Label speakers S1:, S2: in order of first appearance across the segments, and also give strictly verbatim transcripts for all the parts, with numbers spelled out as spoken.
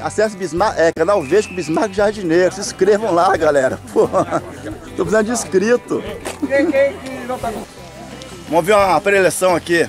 S1: acesse Bismarck, é, canal Verde com Bismarck Jardineiro. Se inscrevam lá, galera. Pô, tô precisando de inscrito. Vamos ver uma preleção aqui.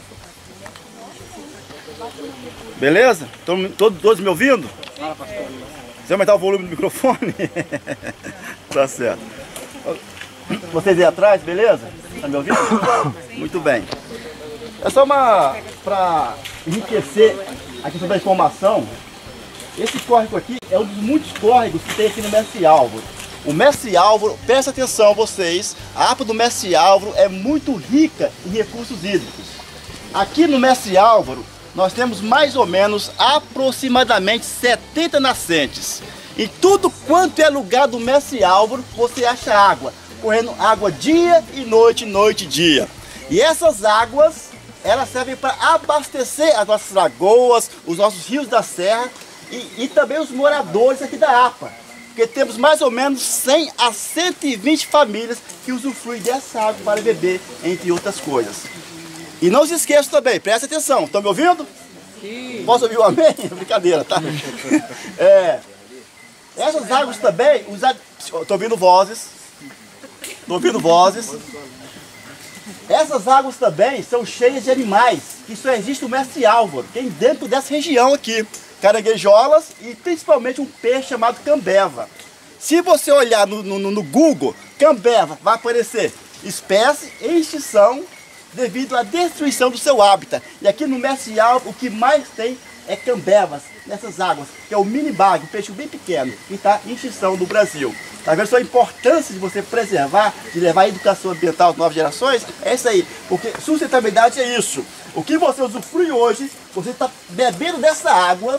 S1: Beleza? Todos, todos me ouvindo? Você vai aumentar o volume do microfone? Tá certo. Vocês aí atrás, beleza? Tá me ouvindo? Muito bem. É só uma... para enriquecer a questão da informação. Esse córrego aqui é um dos muitos córregos que tem aqui no Mestre Álvaro. O Mestre Álvaro, presta atenção vocês, a APA do Mestre Álvaro é muito rica em recursos hídricos. Aqui no Mestre Álvaro, nós temos mais ou menos aproximadamente setenta nascentes. Em tudo quanto é lugar do Mestre Álvaro, você acha água. Correndo água dia e noite, noite e dia. E essas águas, elas servem para abastecer as nossas lagoas, os nossos rios da serra e, e também os moradores aqui da APA. Porque temos mais ou menos cem a cento e vinte famílias que usufruem dessa água para beber, entre outras coisas. E não se esqueça também, presta atenção, estão me ouvindo? Sim. Posso ouvir o amém? Brincadeira, tá? É, essas águas também, estou ouvindo vozes, estou ouvindo vozes. Essas águas também são cheias de animais, que só existe no Mestre Álvaro, tem dentro dessa região aqui. Caranguejolas e principalmente um peixe chamado cambeva. Se você olhar no, no, no Google, cambeva, vai aparecer espécie em extinção devido à destruição do seu hábitat. E aqui no Mestre Álvaro, o que mais tem é cambevas nessas águas, que é o mini bag, um peixe bem pequeno, que está em extinção no Brasil. Tá vendo só a importância de você preservar, de levar a educação ambiental às novas gerações? É isso aí, porque sustentabilidade é isso. O que você usufrui hoje, você está bebendo dessa água,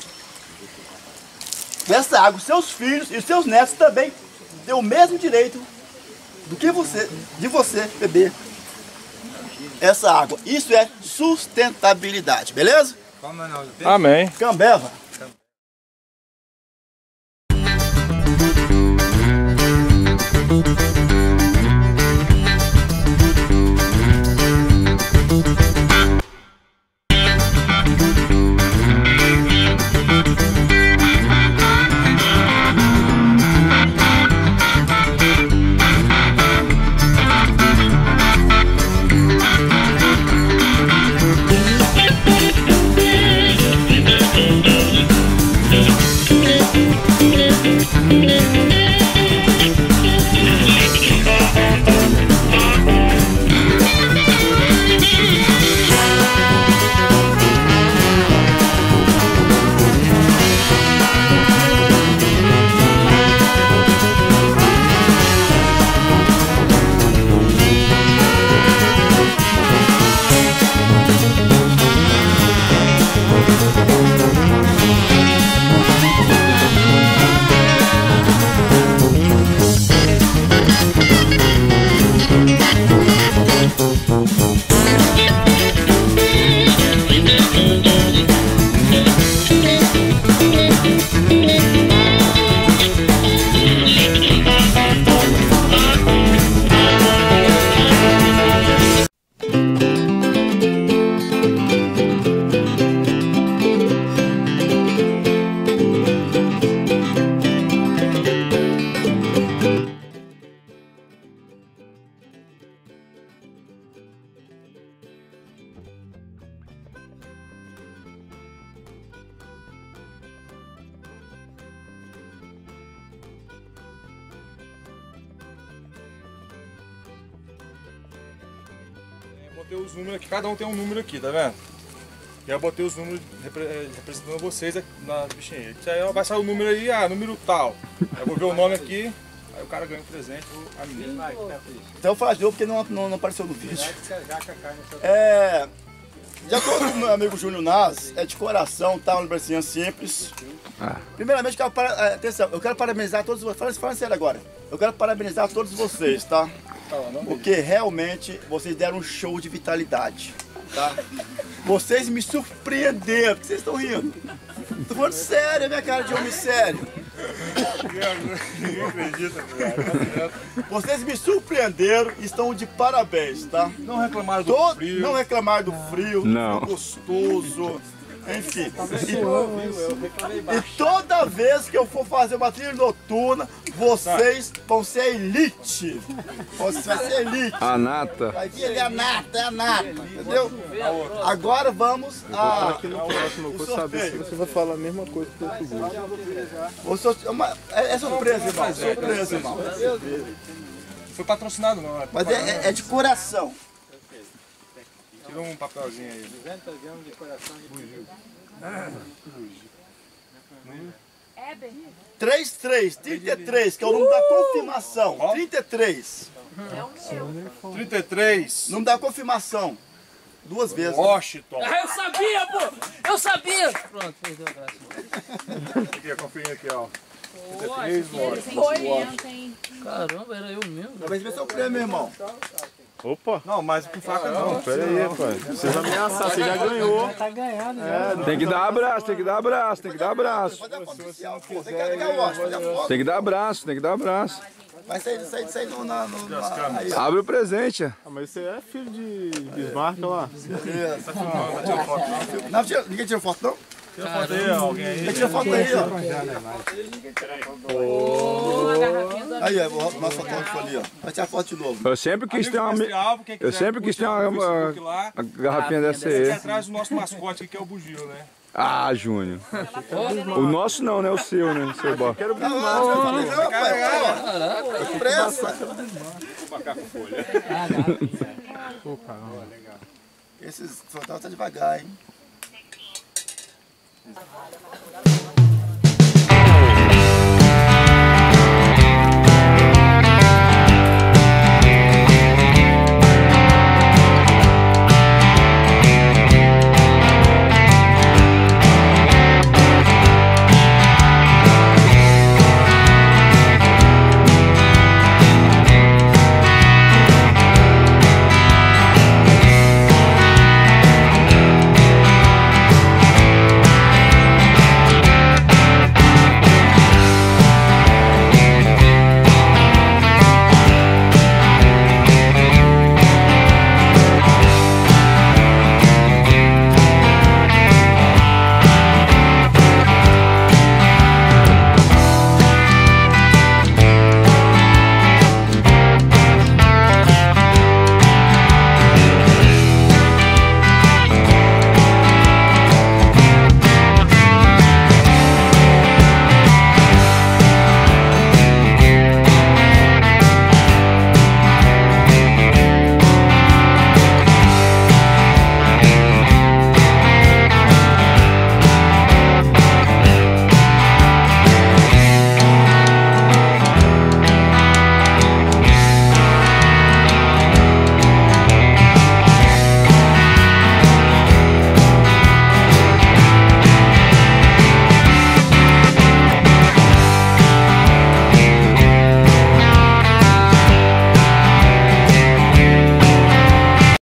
S1: dessa água, seus filhos e seus netos também têm o mesmo direito do que você, de você beber essa água. Isso é sustentabilidade, beleza?
S2: Amém.
S1: Cambeva.
S2: Botei os números aqui, cada um tem um número aqui, tá vendo? E eu botei os números representando vocês na bichinha. Isso aí vai sair o número aí, ah, número tal. Aí eu vou ver o nome aqui, aí o cara ganha um presente, a menina.
S1: Então eu falo de novo porque não, não, não apareceu no vídeo. É, de acordo com o meu amigo Júnior Nas, é de coração, tá? Uma lembrancinha simples. Ah. Primeiramente, eu quero, para, atenção, eu quero parabenizar todos vocês, fala, fala sério agora. Eu quero parabenizar todos vocês, tá? Porque realmente vocês deram um show de vitalidade, tá? Vocês me surpreenderam, porque vocês estão rindo. Tô falando sério, minha cara de homem sério. Ninguém acredita, cara. Vocês me surpreenderam e estão de parabéns, tá?
S2: Não reclamaram do
S1: Todo,
S2: frio.
S1: Não reclamaram do frio,
S2: não.
S1: Gostoso. Enfim. E, e toda vez que eu for fazer uma trilha noturna, vocês vão ser elite. Você vai ser elite.
S3: A nata.
S1: Vai vir ali a nata, é a nata, entendeu? Agora vamos a.
S3: Aqui no próximo, eu vou saber se você vai falar a mesma coisa que o outro grupo.
S1: O so- é uma- é, é surpresa, irmão. Surpresa, irmão.
S2: Foi patrocinado não, é
S1: Mas é, é- é de coração.
S2: Tira um papelzinho aí.
S1: três três, trinta e três, que é o número da confirmação. trinta e três.
S2: trinta e três.
S1: Número da confirmação. Duas vezes.
S2: Washington.
S4: Ah, eu sabia, pô! Eu sabia! Pronto, perdeu a graça.
S2: Aqui, confere aqui, ó.
S4: Foi ontem. Caramba, era eu mesmo.
S1: Talvez ver seu prêmio, irmão.
S3: Opa!
S2: Não, mas com faca não.
S3: Pera aí, pai. Não precisa ameaçar, você já ganhou.
S4: Tá ganhado, né?
S3: Tem que dar abraço, tem que dar abraço, tem que dar abraço.
S1: Fazer a foto oficial, pô. Tem que ligar o óculos, fazer a foto.
S3: Tem que dar abraço, tem que dar abraço.
S1: Vai sair, sair, sair no, na, no, na, aí, ó.
S3: Abre o presente.
S5: Ah, mas você é filho de Bismarck lá?
S1: Beleza. Não, tira, ninguém tira foto, não?
S2: Tira foto aí, alguém aí.
S1: Ninguém tira foto aí, ó.
S4: Ô, a garrafinha do
S1: Aí, ó, o nosso fotógrafo ali, ó. Vai tirar foto de novo.
S3: Eu sempre quis ter uma,
S2: Mestre Alvo, quem
S3: eu
S2: quiser,
S3: sempre quis ter uma,
S2: curte no Facebook
S3: uma,
S2: lá.
S3: uma garrafinha dessa
S2: Aqui
S3: aí.
S2: atrás o nosso mascote aqui, que é o Bugio, né?
S3: Ah, Júnior. O nosso não, né? O seu, né? O seu bar.
S1: Não, não, não, não, pai, pô. Pressa.
S5: Pô, caramba.
S1: Esses fotógrafos tá devagar, hein?